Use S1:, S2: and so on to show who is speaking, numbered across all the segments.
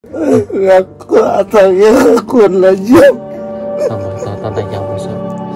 S1: Aku atangnya aku aja.
S2: Sama tanda yang besar.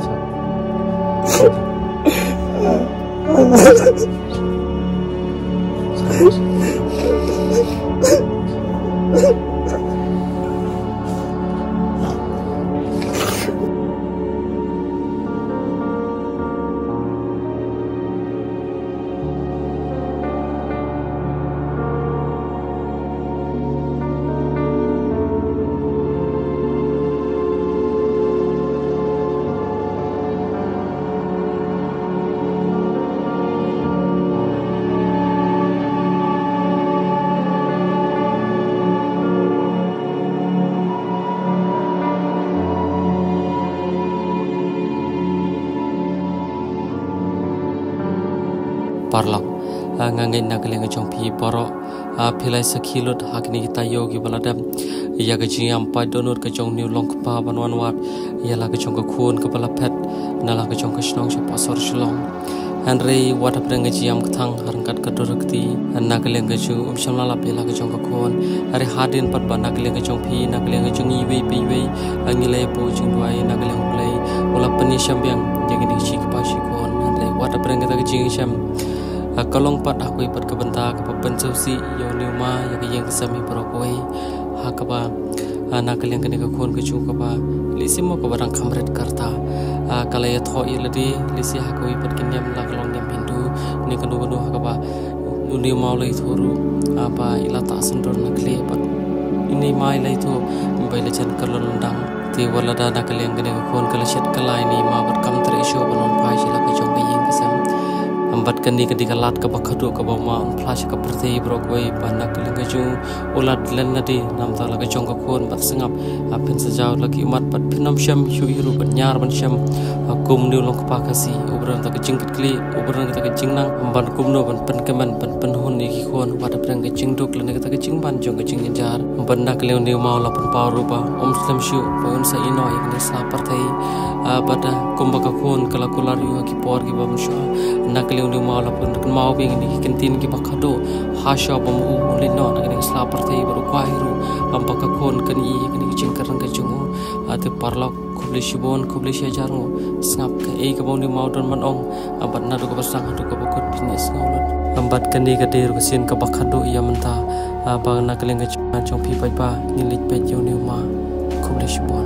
S2: Parlak ngangin nagaling jong pi borok pilai sekilot hakni kita yogi baladam ya gaji ampai donor ke jong new long pa banwan wat ya la ke jong ke khun ke bala pet nala ke jong ke snong se pasor shlong Henry wat apreng gaji am thang harangkat ke dorkti nagaling ke jong shamla la pela ke jong ke khun hari hadin pat ban nagaling ke jong pi nagaling ke jong iwe pi we angile po jong wai nagaling ulai ula pani shambyang jadi ni chi ke pa chi khun Henry wat apreng ke gaji sham kalong pat aku ipat ke bentak ke pensusi yo niuma ya ke yang kesami berokoi hakaba anak yang kene ke khon ke chu ke ba lisimo ke barang kamret karta kala ya tho iladi lisi aku ipat kinyam la kalong nyam hindu ni kanu kanu hakaba uni mau lai thuru apa ilata sendor nakle pat ini mai lai thu bai la chan kalon dang ti wala da nak yang kene ke khon kala shet kala ini ma bat kam tre show banon pai sila ke jong ke yang kesam ambat kani ketika lat ke bakadu ke bawah flash ke perti brokoi panak lengaju ulat len nadi nam ta lagi jong ke khon bat sengap apin sejauh lagi umat pat pinam syam shu iru benyar ban syam kum ni long pakasi ubran ta ke jingkit kli ubran ta ke jingnang amban kum no ban pen keman pen hun ni khon wada prang ke jingduk len ta ke jingban jong ke jingjar ban nak lew ni mau la pen pa ruba slam shu paun sa ino ikni sa partai bada kum ba khon kala kular yu ki por ki bam sha nak ni mau lapun mau bing ni kentin ki bakado hasha bamu lino nak ni sla partai baru kwairu ampak kon kan i kan ki cingkarang ka jungu ate parlak khubli shibon khubli shajarngo snap ka e ka boni mau don manong ambat na ko basang hadu ka bakut business ngolot ambat kan ni ka der ko sin ka bakado iya menta bang nak leng ka chong pi pai pa ni lit pe jo ni ma khubli shibon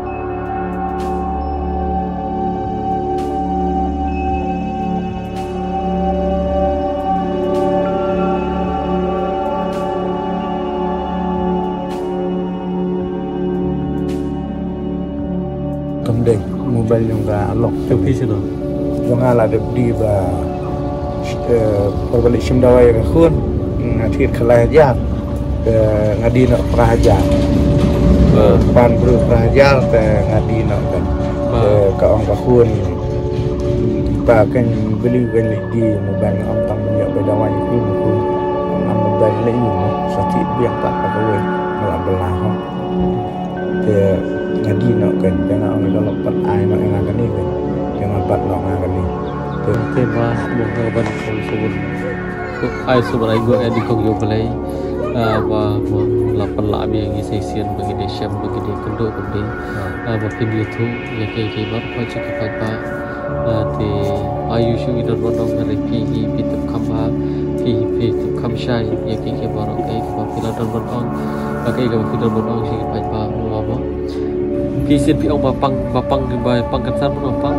S1: Deh mobile yang dah lock
S2: tapi sih tu
S1: yang ala ada di ba perbalik simdawai khun ngatir khalah jat ngadi nak praja pan bru praja te ngadi nak kan ka ong ka khun ba kan beli di mobile om tang banyak bedawai itu khun am mobile lai sati biang tak ka we la belah te ngadi nak kan jangan orang kalau pat ai nak yang kan ni kan jangan pat nak kan ni
S2: tema mo ban kong subun ai subarai go edi kong yo balai wa lapan la abi ngi sesian bagi de syam bagi de kendo bagi ba video tu ya ke bar pa cik pa pa te ayu shu idor bodong hari pi pitap khamba pi kham shai ya ke bar ke pa pila dor bodong bagi ga pila bodong sik pa pa wa ba Kisit pi ông bapang di bay pangkatan pun bapang.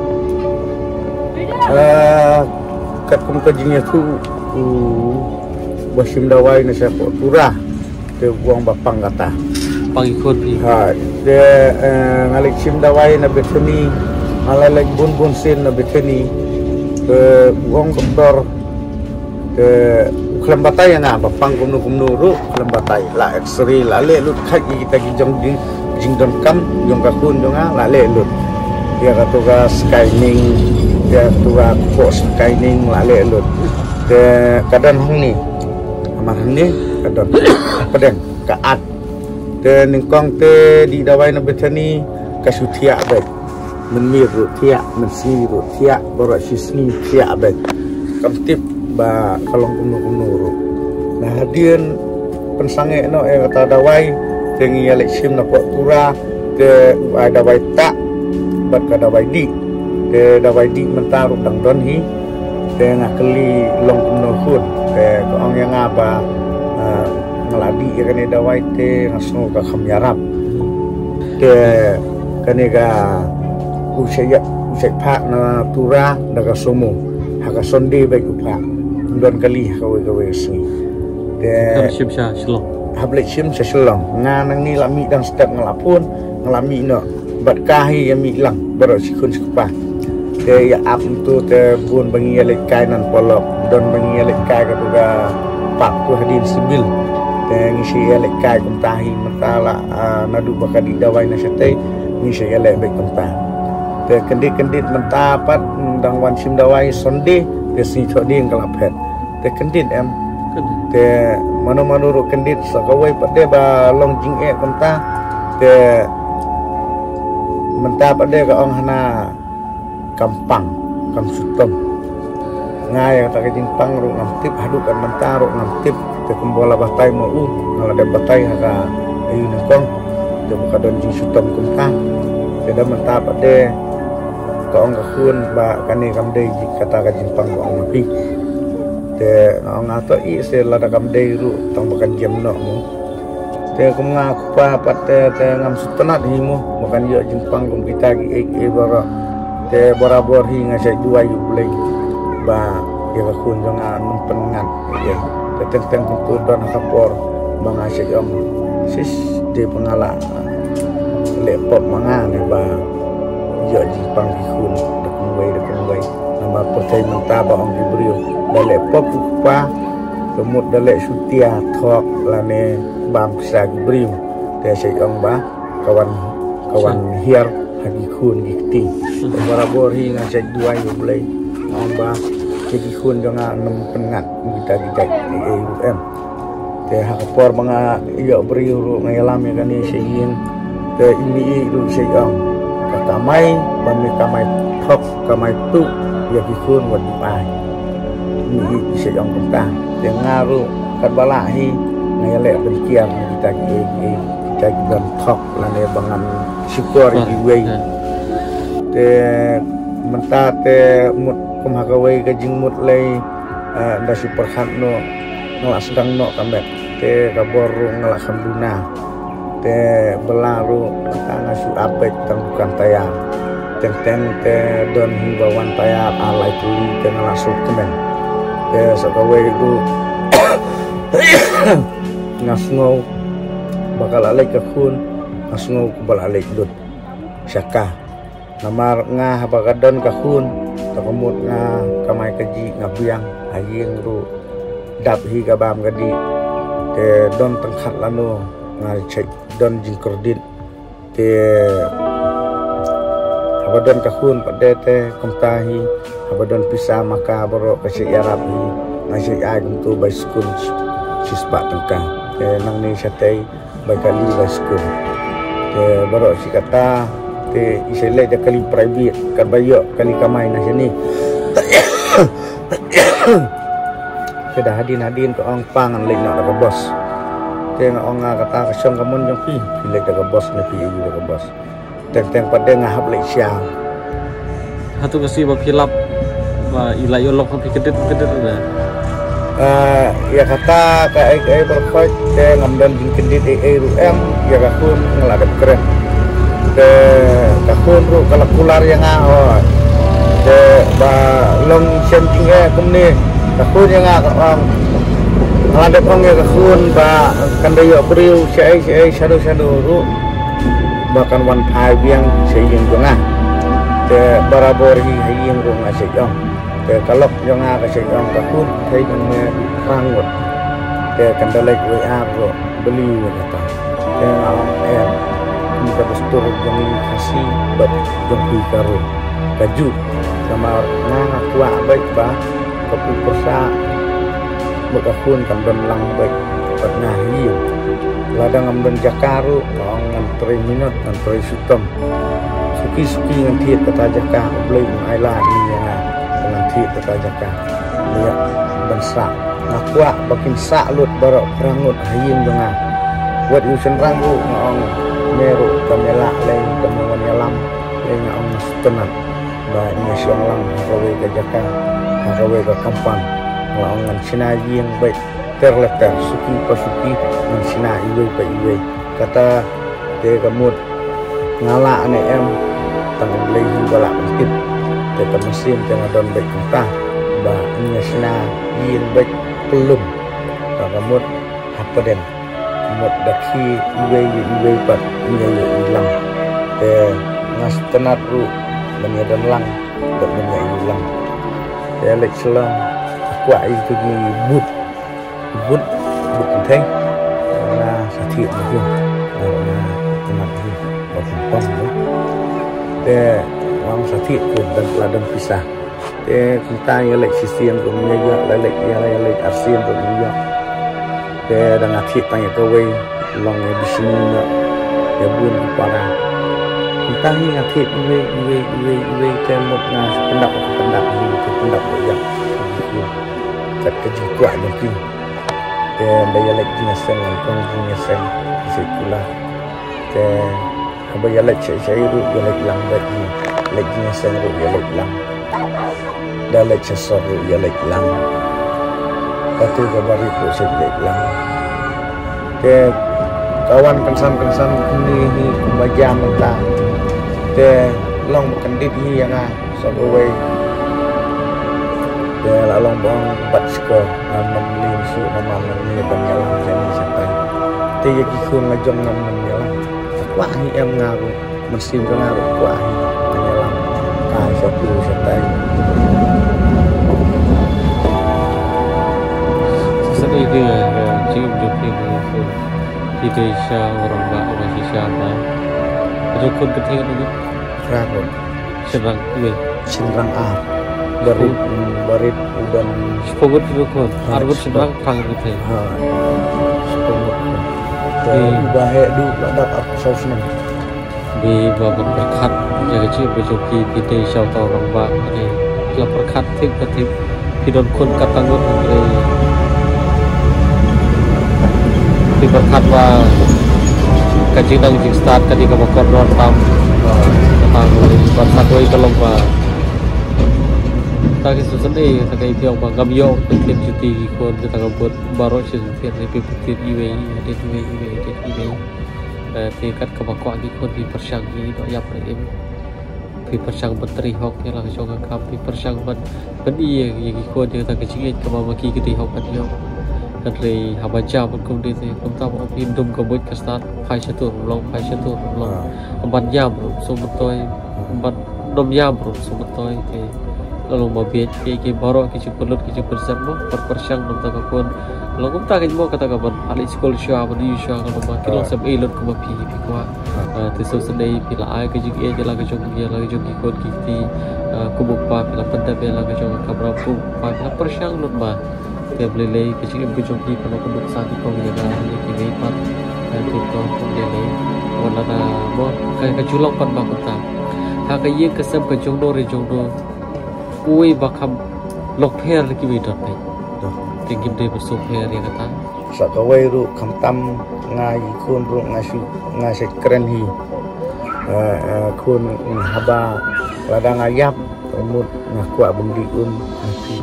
S1: Kat kumkajinya tu basim dawai nasi turah te buang bapang kata.
S2: Pang ikut pi.
S1: Ha, de ngalik sim dawai na beteni, ngalalek bun sin na beteni ke buang doktor ke kelembatai na bapang kumnu ru kelembatai la x-ray la le lut kaki kita gijong di jingdon kam jong kakun jonga la le lut dia katuga skyning dia tuga post skyning la le lut ke kadan hong ni amah ni kadan pedeng kaat te ningkong te di dawai na betani kasutia bet menmir rutia mensi rutia borak sisni tia bet kamtip ba kalong kumnu ru nah hadian pensange no kata dawai tengi alek sim na tura te dawai tak bat ka dawai di te dawai di mentaru dang don hi te ngakeli long no hun te ko ang yang apa ngeladi kene dawai te ngasno ka khamyarap te kene ka usai pak na tura daga somo haka sonde baik upa don kali kawe sui te
S2: shim sha shlong
S1: hablek shim seselong nang ni lami dang step ngelapun ngelami no bat kahi yang mi lang baro sikun sikupa te ya ap tu te bun bangi lek kai nan polok don bangi lek kai ka tuga pak tu hadin sibil te ngisi lek kai kum tahi mentala nadu bakadi dawai na sete ngisi lek baik kum ta te kendit mentapat dang wan sim dawai sonde te si choding kalapet te kendit em te mano ro kendit sakawai pade ba long jing kum ta te mentapat de ka ong hana kampang kam sutom ngai ta jing pang ro ngam tip hadukan mentaro ngam tip te kumbola batai mo ngala de batai ha ayu nangkong te buka don jing sutom kum ta te da mentapat de ka ong khun ba kani kam de kata ka jing pang ong pi te ong ato I se la da kam de ru tong bakan jam no mo te kum nga pa pat te ngam sutonat hi mo makan yo jing pang kum kita gi e bara te borabor hi nga sai dua yu bleng ba ya khun jong an pengan ya te tentang tu don kapor banga sai om sis de pengala lepop manga ne ba yo jing pang hi khun de kun wei nama percaya menta ba ong dibrio da lepop pa kemut da le sutia thok lane bam sa dibrio te sai ong ba kawan hiar hagi khun gikti barabor hi nga sai dua yu blai amba hagi khun nga nem pengat kita em te hakapor mga iyo brio ro ngayalam ya kani sayin te ini ru sai ong katamai bami kamai thok kamai tu ya khun wad pai ni sai ong ta te ngaru kat bala hi ngayale berkian kita dan thok lane bangan syukur diwei te menta te mut kum hakawai ka jing mut lei da super khat no ngala sedang no kamet te kabor ngala khambuna te belaru tanga su apek tang bukan tayar teng te don hibawan tayar alai tuli te ngala su kemen te sakawai itu ngasngau bakal alek ke khun ngasngau kubal alek dut syaka namar nga habagadon ka khun takamut nga kamai kaji ngabiang ayeng ru dap hi gabam gadi te don tengkhat lanu nga cek don jingkordin te habadon ka khun pade te komtahi habadon pisa maka boro kasi arabi nasi agum tu by school sispa tengka te nang ni satay by kali by school te boro si kata te isele de kali private karbayo kali kamay na sini kada hadin ko ang pangan lek na ka boss te nga ong kata ka song kamun jong pi lek ka boss na pi yu ka boss teng pade nga hab lek sia
S2: hatu kasi ba kilap ba ilayo lok pi kedet na
S1: ya kata kai berfait te ngamdan jing kendit em ya ka kun ngeladap keren te kahun ru kalau kular yang ngah te ba long sem jing kumni kahun yang ngah ngeladap ong ya kahun ba kandayo beriu sei shadow ru bahkan wan pai biang seyeng jongah te barabor hi hayeng ru ngasih ong te kalok yang ngah kasih ong kahun thai kan me rangut te kandalek wa ro beli kata te ngalam kita postur yang kasih buat jompi karu kaju sama nang tua baik ba kapu persa bekahun kan don lang baik pernah hiu ladang amben jakaru ong ngantri minut ngantri sutom suki ngantiet kata jaka blai aila ni dengan tiet kata jaka dia bensa Ngakwa bakin saklut barok perangut hayim dengan buat yusen ranggu ngong meru kamela leng temuan yalam leng ngong setenat ba nyesiong lang harawe ke jaka harawe ke kampang ngong ngan sinaji yang baik terletar suki pasuki ngan sina iwe pa iwe kata te kamut ngala ane em tangan lehi balak masjid te mesin tengah don baik entah ba nyesina yin baik belum kamut apa den kamut daki iwe pat iwe hilang te ngas tenat ru menyadan lang dan menyai hilang te lek selang aku itu di but penting na sathi itu na tenat itu berkumpul te orang sathi pun dan ladang pisah te kita yang lek sisian pun juga lek yang arsian pun juga te dan athi tanya kowe long di sini ya bun para kita ni athi iwe temot na pendak yang kat kejutua nanti te daya lek jinaseng kong jinaseng sikula te abaya lek cai ru ya lek lang bagi lek jinaseng ru ya lek lang dalek sesor ru ya lek lang patu kabari ru sek lek lang te kawan pensan ni kumbaja menta te long kendit hi yang sabawai te long bang bat sko nam lim su nama ni banyalang jani sampai te yaki kun ngajong nam banyalang wah ni em ngaru mesin ngaru wah banyalang kai satu sampai
S2: sedih dia cium jumpa di desa orang bak masih siapa rukun penting itu
S1: rakun
S2: serang
S1: ar barit dan
S2: sepuluh rukun arbut serang pang gitu
S1: di bahaya du badak aku sausnya
S2: di babak berkat jaga cium berjoki di desa orang bak ini telah berkat tim tidak kun katangun dari di berkat wa kaji nang jing start kadi ka bakor non tam tang berkat wa kalong ba ta ki susan e ta kai tiong ba gam yo pentin cuti ko ta ka bot baro chi sutin ni pentin iwe ti kat ka bakor ki ko di persang ni do ya pre em pi persang betri hok ya la chong ka pi persang ban i ki ko di ta ka chi ka ma ki ti hok ban yo dari habaja pun kemudian kita tahu pindum kebut ke start pai satu long empat jam sebetulnya empat 6 jam sebetulnya lalu mabit ke baru ke cukup bersama perpersang nanti kapun lalu kita kan mau kata kapan alis sekolah siapa di siapa kalau makin langsung elot ke mapi pikwa tisu sendiri bila ay ke juga jalan ke jogi kod kiti kubuk pa bila pendap bila ke jogi kabrapu pa bila persang lutma dia boleh lay kecil berjogi kalau penduk satu kau jaga ni kini pat itu kau boleh lay wala na mo kayak kejulang pan bakuta hak ye kesem ke jongdo ui bakam lokher ki widot pai tinggi de besok her ya kata
S1: sakawai ru kamtam ngai kun ru ngasih keren hi kun haba ladang ayap mut ngaku bundi nanti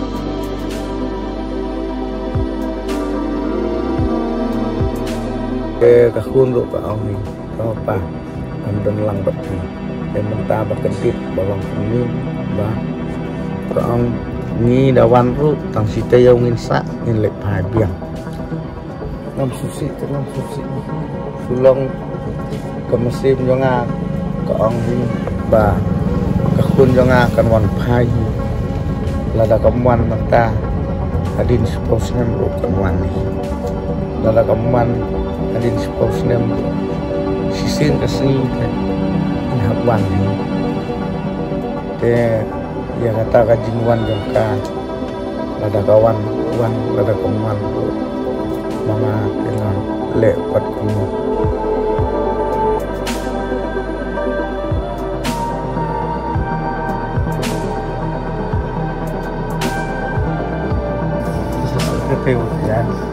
S1: ke kahun ru ka ni apa andon lang bati dan mentah bakentit balong ini ba kaang ni dawan ru tang sita yang insa in lek biang ngam susi sulong ke mesin jonga kaang ni ba kahun jonga kan wan pai lada kamuan mata adin supposnem ru kan wan ni lada kamuan adin supposnem sisin kesini kan wan ni te ya kata kajing wan jangka lada kawan wan lada kawan mama dengan lepat kamu feel ya